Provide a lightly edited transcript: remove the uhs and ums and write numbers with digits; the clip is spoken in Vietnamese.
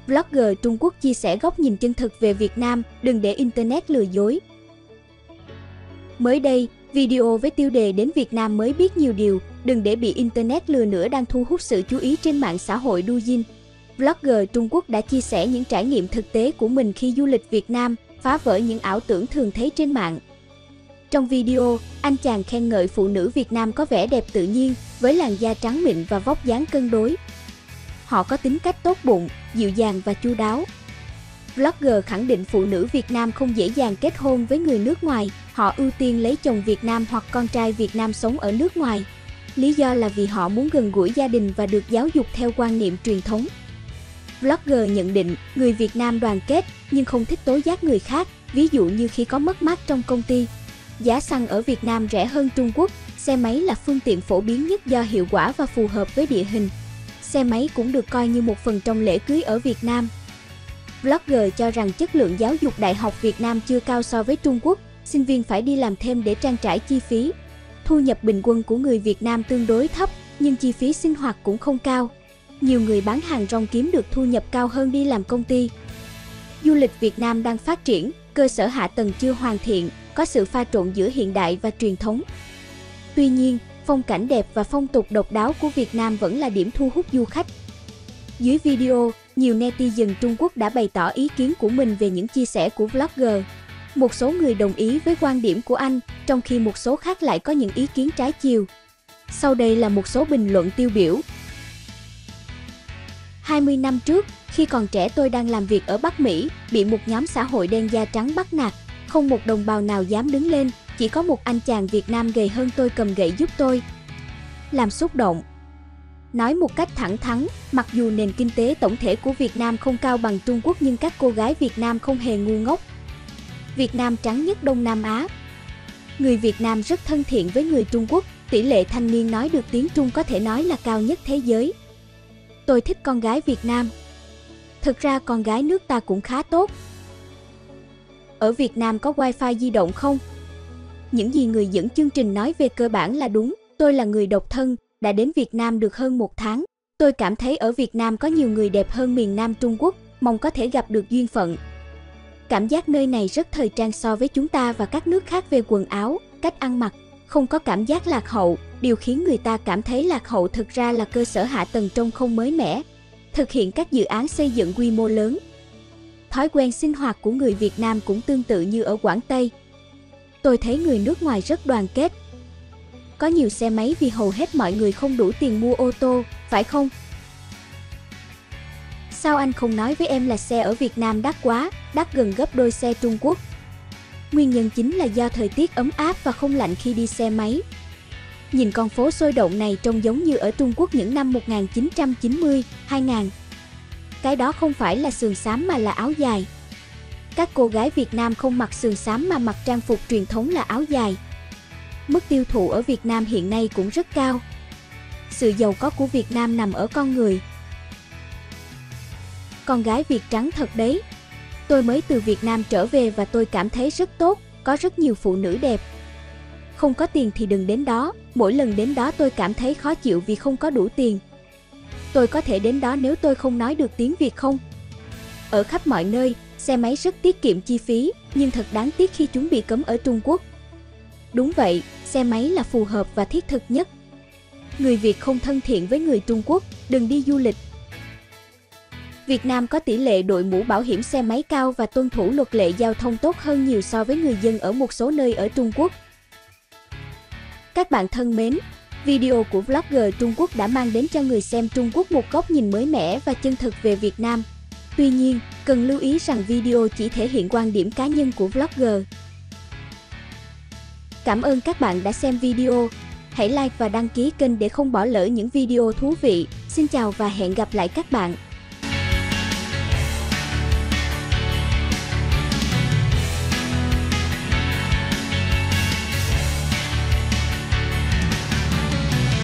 Vlogger Trung Quốc chia sẻ góc nhìn chân thực về Việt Nam, đừng để Internet lừa dối. Mới đây, video với tiêu đề đến Việt Nam mới biết nhiều điều, đừng để bị Internet lừa nữa đang thu hút sự chú ý trên mạng xã hội Douyin. Vlogger Trung Quốc đã chia sẻ những trải nghiệm thực tế của mình khi du lịch Việt Nam, phá vỡ những ảo tưởng thường thấy trên mạng. Trong video, anh chàng khen ngợi phụ nữ Việt Nam có vẻ đẹp tự nhiên, với làn da trắng mịn và vóc dáng cân đối. Họ có tính cách tốt bụng, dịu dàng và chu đáo. Vlogger khẳng định phụ nữ Việt Nam không dễ dàng kết hôn với người nước ngoài, họ ưu tiên lấy chồng Việt Nam hoặc con trai Việt Nam sống ở nước ngoài. Lý do là vì họ muốn gần gũi gia đình và được giáo dục theo quan niệm truyền thống. Vlogger nhận định, người Việt Nam đoàn kết nhưng không thích tố giác người khác, ví dụ như khi có mất mát trong công ty. Giá xăng ở Việt Nam rẻ hơn Trung Quốc, xe máy là phương tiện phổ biến nhất do hiệu quả và phù hợp với địa hình. Xe máy cũng được coi như một phần trong lễ cưới ở Việt Nam. Vlogger cho rằng chất lượng giáo dục đại học Việt Nam chưa cao so với Trung Quốc, sinh viên phải đi làm thêm để trang trải chi phí. Thu nhập bình quân của người Việt Nam tương đối thấp, nhưng chi phí sinh hoạt cũng không cao. Nhiều người bán hàng rong kiếm được thu nhập cao hơn đi làm công ty. Du lịch Việt Nam đang phát triển, cơ sở hạ tầng chưa hoàn thiện, có sự pha trộn giữa hiện đại và truyền thống. Tuy nhiên, phong cảnh đẹp và phong tục độc đáo của Việt Nam vẫn là điểm thu hút du khách. Dưới video, nhiều netizen Trung Quốc đã bày tỏ ý kiến của mình về những chia sẻ của vlogger. Một số người đồng ý với quan điểm của anh, trong khi một số khác lại có những ý kiến trái chiều. Sau đây là một số bình luận tiêu biểu. 20 năm trước, khi còn trẻ tôi đang làm việc ở Bắc Mỹ, bị một nhóm xã hội đen da trắng bắt nạt. Không một đồng bào nào dám đứng lên, chỉ có một anh chàng Việt Nam gầy hơn tôi cầm gậy giúp tôi. Làm xúc động. Nói một cách thẳng thắn, mặc dù nền kinh tế tổng thể của Việt Nam không cao bằng Trung Quốc nhưng các cô gái Việt Nam không hề ngu ngốc. Việt Nam trắng nhất Đông Nam Á. Người Việt Nam rất thân thiện với người Trung Quốc, tỷ lệ thanh niên nói được tiếng Trung có thể nói là cao nhất thế giới. Tôi thích con gái Việt Nam. Thực ra con gái nước ta cũng khá tốt. Ở Việt Nam có wifi di động không? Những gì người dẫn chương trình nói về cơ bản là đúng. Tôi là người độc thân, đã đến Việt Nam được hơn 1 tháng. Tôi cảm thấy ở Việt Nam có nhiều người đẹp hơn miền Nam Trung Quốc, mong có thể gặp được duyên phận. Cảm giác nơi này rất thời trang so với chúng ta và các nước khác về quần áo, cách ăn mặc, không có cảm giác lạc hậu. Điều khiến người ta cảm thấy lạc hậu thực ra là cơ sở hạ tầng trông không mới mẻ. Thực hiện các dự án xây dựng quy mô lớn. Thói quen sinh hoạt của người Việt Nam cũng tương tự như ở Quảng Tây. Tôi thấy người nước ngoài rất đoàn kết. Có nhiều xe máy vì hầu hết mọi người không đủ tiền mua ô tô, phải không? Sao anh không nói với em là xe ở Việt Nam đắt quá, đắt gần gấp đôi xe Trung Quốc? Nguyên nhân chính là do thời tiết ấm áp và không lạnh khi đi xe máy. Nhìn con phố sôi động này trông giống như ở Trung Quốc những năm 1990, 2000. Cái đó không phải là sườn xám mà là áo dài. Các cô gái Việt Nam không mặc sườn xám mà mặc trang phục truyền thống là áo dài. Mức tiêu thụ ở Việt Nam hiện nay cũng rất cao. Sự giàu có của Việt Nam nằm ở con người. Con gái Việt trắng thật đấy. Tôi mới từ Việt Nam trở về và tôi cảm thấy rất tốt, có rất nhiều phụ nữ đẹp. Không có tiền thì đừng đến đó, mỗi lần đến đó tôi cảm thấy khó chịu vì không có đủ tiền. Tôi có thể đến đó nếu tôi không nói được tiếng Việt không? Ở khắp mọi nơi, xe máy rất tiết kiệm chi phí, nhưng thật đáng tiếc khi chúng bị cấm ở Trung Quốc. Đúng vậy, xe máy là phù hợp và thiết thực nhất. Người Việt không thân thiện với người Trung Quốc, đừng đi du lịch. Việt Nam có tỷ lệ đội mũ bảo hiểm xe máy cao và tuân thủ luật lệ giao thông tốt hơn nhiều so với người dân ở một số nơi ở Trung Quốc. Các bạn thân mến, video của vlogger Trung Quốc đã mang đến cho người xem Trung Quốc một góc nhìn mới mẻ và chân thực về Việt Nam. Tuy nhiên, cần lưu ý rằng video chỉ thể hiện quan điểm cá nhân của vlogger. Cảm ơn các bạn đã xem video. Hãy like và đăng ký kênh để không bỏ lỡ những video thú vị. Xin chào và hẹn gặp lại các bạn.